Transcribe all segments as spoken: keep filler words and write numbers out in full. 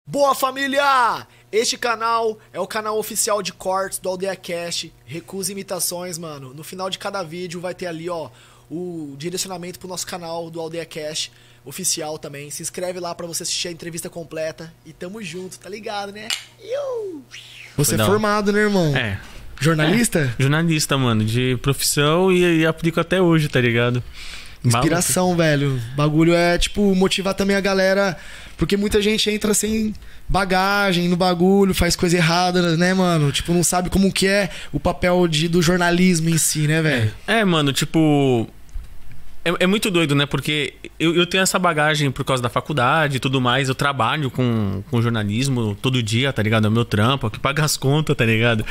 Boa, família! Este canal é o canal oficial de cortes do Aldeia Cast. Recusa imitações, mano. No final de cada vídeo vai ter ali, ó, o direcionamento pro nosso canal do Aldeia Cast oficial também. Se inscreve lá pra você assistir a entrevista completa. E tamo junto, tá ligado, né? Iu! Você é formado, né, irmão? É. Jornalista? É, jornalista, mano, de profissão e, e aplico até hoje, tá ligado? Inspiração, velho. Bagulho é, tipo, motivar também a galera. Porque muita gente entra sem bagagem no bagulho, faz coisa errada, né, mano? Tipo, não sabe como que é o papel de, do jornalismo em si, né, velho? É, é, mano, tipo... É, é muito doido, né? Porque eu, eu tenho essa bagagem por causa da faculdade e tudo mais. Eu trabalho com, com jornalismo todo dia, tá ligado? É o meu trampo, que paga as contas, tá ligado?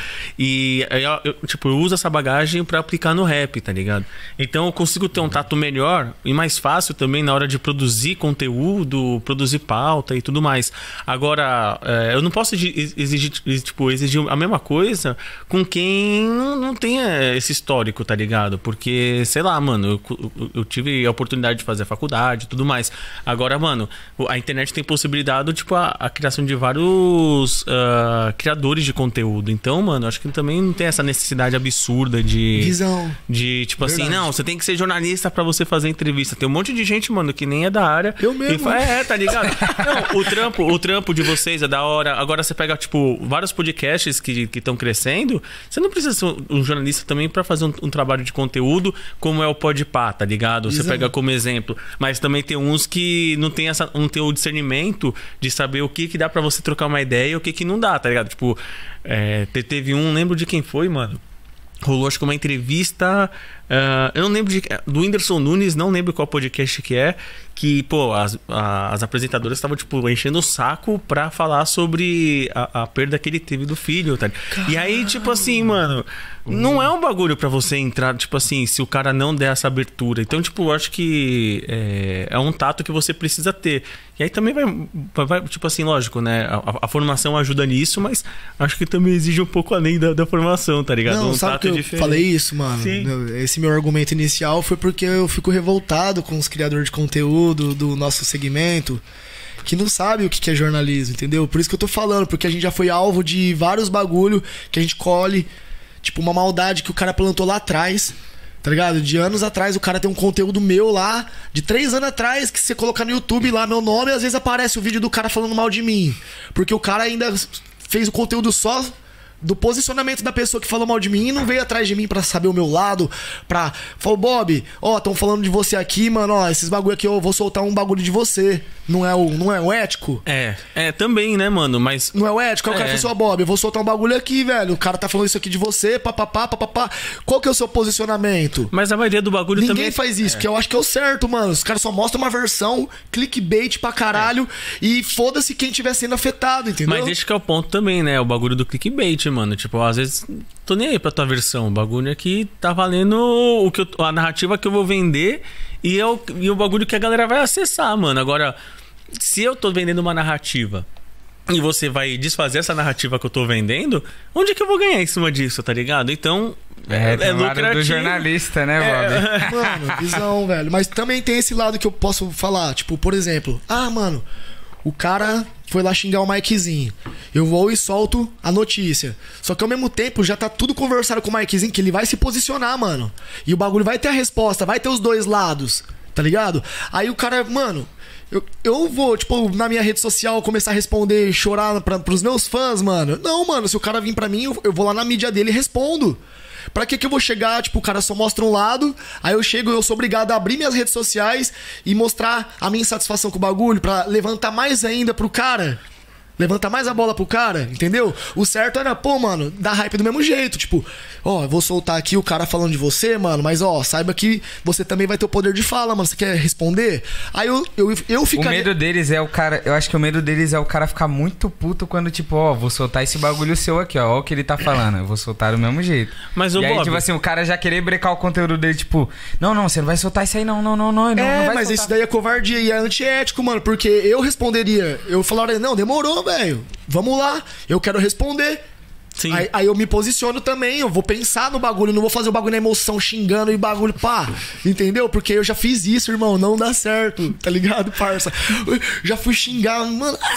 E eu, eu, tipo, eu uso essa bagagem pra aplicar no rap, tá ligado? Então eu consigo ter um tato melhor e mais fácil também na hora de produzir conteúdo, produzir pauta e tudo mais. Agora, é, eu não posso exigir, tipo, exigir a mesma coisa com quem não, não tenha esse histórico, tá ligado? Porque, sei lá, mano, eu, eu Eu tive a oportunidade de fazer a faculdade e tudo mais. Agora, mano, a internet tem possibilidade, tipo, a, a criação de vários uh, criadores de conteúdo. Então, mano, acho que também não tem essa necessidade absurda de... Visão. De, tipo Verdade. assim, não, você tem que ser jornalista pra você fazer entrevista. Tem um monte de gente, mano, que nem é da área. Eu mesmo. E fala, é, tá ligado? Não, o trampo, o trampo de vocês é da hora. Agora você pega, tipo, vários podcasts que estão crescendo. Você não precisa ser um jornalista também pra fazer um, um trabalho de conteúdo como é o Podpah, tá ligado? Você Exato. pega como exemplo. Mas também tem uns que não tem, essa, não tem o discernimento de saber o que, que dá pra você trocar uma ideia e o que, que não dá, tá ligado? Tipo, é, teve um, lembro de quem foi, mano. Rolou, acho que uma entrevista. Uh, eu não lembro de, do Whindersson Nunes, não lembro qual podcast que é. Que, pô, as, a, as apresentadoras estavam, tipo, enchendo o saco pra falar sobre a, a perda que ele teve do filho, tá? E aí, tipo assim, mano, não é um bagulho pra você entrar, tipo assim, se o cara não der essa abertura. Então, tipo, eu acho que é, é um tato que você precisa ter. E aí também vai, vai tipo assim, lógico, né? A, a formação ajuda nisso, mas acho que também exige um pouco além da, da formação, tá ligado? Não, um sabe tato que eu diferente. falei isso, mano? Sim. Esse meu argumento inicial foi porque eu fico revoltado com os criadores de conteúdo do nosso segmento que não sabe o que é jornalismo, entendeu? Por isso que eu tô falando, porque a gente já foi alvo de vários bagulho que a gente colhe, tipo uma maldade que o cara plantou lá atrás, tá ligado? De anos atrás o cara tem um conteúdo meu lá, de três anos atrás, que você colocar no YouTube lá meu nome, às vezes aparece o vídeo do cara falando mal de mim, porque o cara ainda fez o conteúdo só do posicionamento da pessoa que falou mal de mim e não veio atrás de mim pra saber o meu lado, pra... Falou, Bob, ó, estão falando de você aqui, mano, ó, esses bagulho aqui eu vou soltar um bagulho de você. Não é o, não é o ético? É, é, também, né, mano, mas... Não é o ético? Aí o cara É. falou assim, ó, Bob, eu vou soltar um bagulho aqui, velho. O cara tá falando isso aqui de você, papapá, papapá. Qual que é o seu posicionamento? Mas a maioria do bagulho Ninguém também... faz isso, que eu acho que é o certo, mano. Os caras só mostram uma versão, clickbait pra caralho, e foda-se quem tiver sendo afetado, entendeu? Mas esse que é o ponto também, né? O bagulho do clickbait, mano. Tipo, às vezes, tô nem aí pra tua versão. O bagulho aqui tá valendo o que eu, a narrativa que eu vou vender e, é o, e o bagulho que a galera vai acessar, mano. Agora, se eu tô vendendo uma narrativa e você vai desfazer essa narrativa que eu tô vendendo, onde é que eu vou ganhar em cima disso, tá ligado? Então, É, é, tem é o lado lucrativo. do jornalista, né, Bob? É. Mano, visão, velho. Mas também tem esse lado que eu posso falar. Tipo, por exemplo, ah, mano, o cara foi lá xingar o Mikezinho. Eu vou e solto a notícia. Só que ao mesmo tempo já tá tudo conversado com o Mikezinho que ele vai se posicionar, mano. E o bagulho vai ter a resposta, vai ter os dois lados, tá ligado? Aí o cara, mano... Eu, eu vou, tipo, na minha rede social começar a responder, chorar pra, pros meus fãs, mano. Não, mano, se o cara vir pra mim, eu, eu vou lá na mídia dele e respondo. Pra que que eu vou chegar, tipo, o cara só mostra um lado, aí eu chego, eu sou obrigado a abrir minhas redes sociais e mostrar a minha insatisfação com o bagulho pra levantar mais ainda pro cara. Levantar mais a bola pro cara, entendeu? O certo era, pô, mano, dar hype do mesmo jeito. Tipo, ó, eu vou soltar aqui o cara falando de você, mano, mas ó, saiba que você também vai ter o poder de fala, mano. Você quer responder? Aí eu, eu, eu ficaria... O medo deles é o cara... Eu acho que o medo deles é o cara ficar muito puto quando, tipo, ó, vou soltar esse bagulho seu aqui, ó. Ó o que ele tá falando. Eu vou soltar do mesmo jeito. Mas o E aí, Bob... tipo assim, o cara já querer brecar o conteúdo dele, tipo... Não, não, você não vai soltar isso aí, não, não, não, não. não É, não vai mas soltar. isso daí é covardia e é antiético, mano. Porque eu responderia. Eu falaria, não, demorou, velho. Vamos lá, eu quero responder. Sim. Aí, aí eu me posiciono também, eu vou pensar no bagulho, não vou fazer o bagulho na emoção, xingando e bagulho, pá. Entendeu? Porque eu já fiz isso, irmão, não dá certo, tá ligado, parça? Eu já fui xingar, mano. Ah!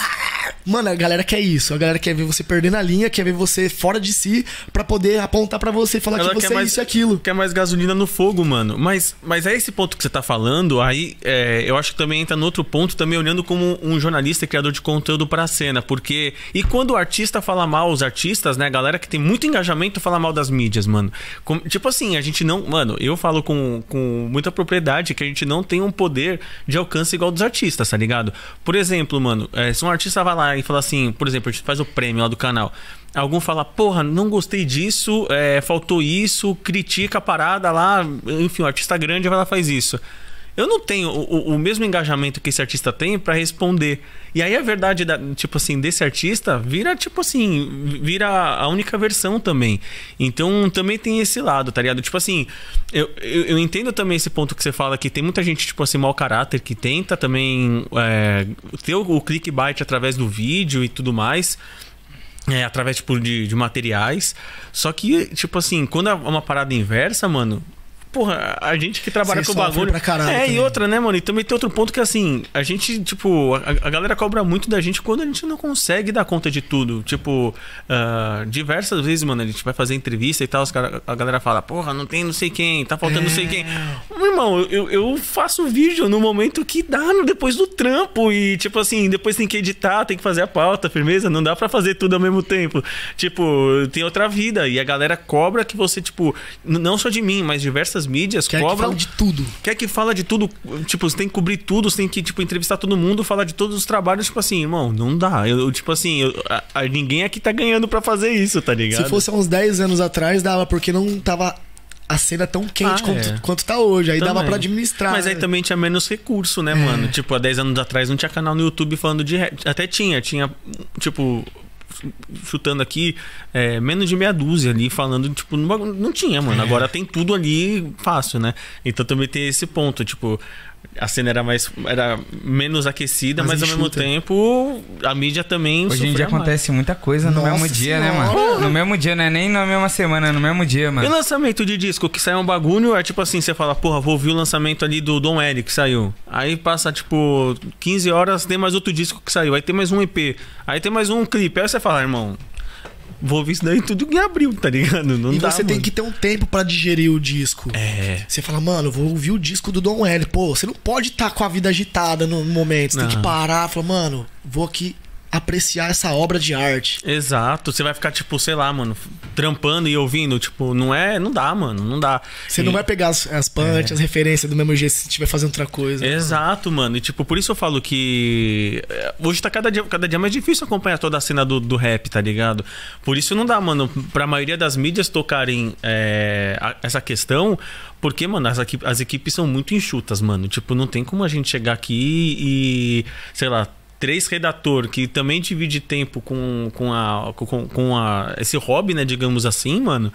Mano, a galera quer isso. A galera quer ver você perdendo a linha, quer ver você fora de si pra poder apontar pra você e falar Ela que você quer é mais- isso e aquilo. Quer mais gasolina no fogo, mano. Mas, mas é esse ponto que você tá falando, aí é, eu acho que também entra no outro ponto, também olhando como um jornalista e criador de conteúdo pra cena. Porque. E quando o artista fala mal, os artistas, né? A galera que tem muito engajamento fala mal das mídias, mano. Como- tipo assim, a gente não. Mano, eu falo com, com muita propriedade que a gente não tem um poder de alcance igual dos artistas, tá ligado? Por exemplo, mano, é, se um artista vai lá e fala assim, por exemplo, a gente faz o prêmio lá do canal. Algum fala, porra, não gostei disso, é, faltou isso, critica a parada lá, enfim, o artista grande vai lá e faz isso. Eu não tenho o, o- o mesmo engajamento que esse artista tem pra responder. E aí a verdade, da, tipo assim, desse artista vira, tipo assim, vira a única versão também. Então também tem esse lado, tá ligado? Tipo assim, eu, eu, eu entendo também esse ponto que você fala que tem muita gente, tipo assim, mau caráter que tenta também é, ter o, o clickbait através do vídeo e tudo mais. É, através, tipo, de, de materiais. Só que, tipo assim, quando é uma parada inversa, mano... Porra, a gente que trabalha Você com o sofre bagulho... pra caralho é, também. e outra, né, mano? E também tem outro ponto que, assim... A gente, tipo... A, a galera cobra muito da gente quando a gente não consegue dar conta de tudo. Tipo... ah, diversas vezes, mano, a gente vai fazer entrevista e tal, os cara, a galera fala... Porra, não tem não sei quem, tá faltando É. não sei quem. Meu irmão, eu, eu faço vídeo no momento que dá, no- depois do trampo. E, tipo assim, depois tem que editar, tem que fazer a pauta, firmeza. Não dá pra fazer tudo ao mesmo tempo. Tipo, tem outra vida. E a galera cobra que você, tipo... n- Não só de mim, mas diversas mídias Quer que cobram... fala de tudo. Quer que fala de tudo, tipo, você tem que cobrir tudo, você tem que, tipo, entrevistar todo mundo, falar de todos os trabalhos, tipo assim, irmão, não dá. Eu, eu, tipo assim, eu- a- a- ninguém aqui tá ganhando pra fazer isso, tá ligado? Se fosse há uns dez anos atrás, dava, porque não tava a cena tão quente Ah, quanto, é. quanto tá hoje. Aí dava Também. pra administrar. Mas aí né? também tinha menos recurso, né, É. mano? Tipo, há dez anos atrás não tinha canal no YouTube falando de rap. Até tinha, tinha, tipo, chutando aqui, é, menos de meia dúzia ali falando, tipo, não, não tinha, mano. É. Agora tem tudo ali fácil, né? Então também tem esse ponto, tipo, a cena era mais era menos aquecida, Mais mas ao mesmo enxuta. tempo a mídia também Hoje em sofria dia mais. acontece muita coisa no Nossa mesmo dia, né, senhora. mano? No mesmo dia, não é nem na mesma semana, no mesmo dia, E o mano. lançamento de disco, que sai um bagulho, é tipo assim, você fala, porra, vou ouvir o lançamento ali do Dom L que saiu. Aí passa, tipo, quinze horas, tem mais outro disco que saiu. Aí tem mais um E P. Aí tem mais um clipe. Aí você fala, irmão, vou ouvir isso daí tudo em abril, tá ligado? Não E dá, você tem mano. que ter um tempo pra digerir o disco. É. Você fala, mano, eu vou ouvir o disco do Dom L. Pô, você não pode estar com a vida agitada no momento. Você tem Não. que parar. Falar, mano, vou aqui apreciar essa obra de arte. Exato. Você vai ficar, tipo, sei lá, mano, trampando e ouvindo. Tipo, não é... Não dá, mano. Não dá. Você E- não vai pegar as, as punch, as referências do mesmo jeito se estiver fazendo outra coisa. Exato, mano. E tipo, por isso eu falo que é, hoje tá cada dia, cada dia mais difícil acompanhar toda a cena do, do rap, tá ligado? Por isso não dá, mano, pra maioria das mídias tocarem é, a- essa questão, porque, mano, as, equi- as equipes são muito enxutas, mano. Tipo, não tem como a gente chegar aqui e, sei lá, três redator que também divide tempo com, com, a, com, com a, esse hobby, né, digamos assim, mano.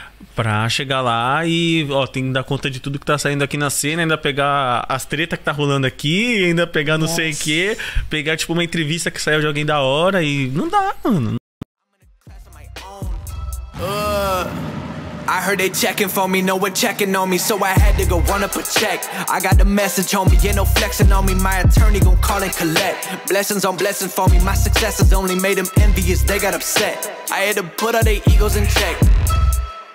Pra chegar lá e, ó, tem que dar conta de tudo que tá saindo aqui na cena, ainda pegar as tretas que tá rolando aqui, ainda pegar não sei o que, pegar, tipo, uma entrevista que saiu de alguém da hora e não dá, mano. I heard they checking for me, no one checking on me, so I had to go run up a check. I got the message on me, ain't no flexing on me, my attorney gon' call and collect. Blessings on blessings for me, my successes only made them envious, they got upset. I had to put all their egos in check.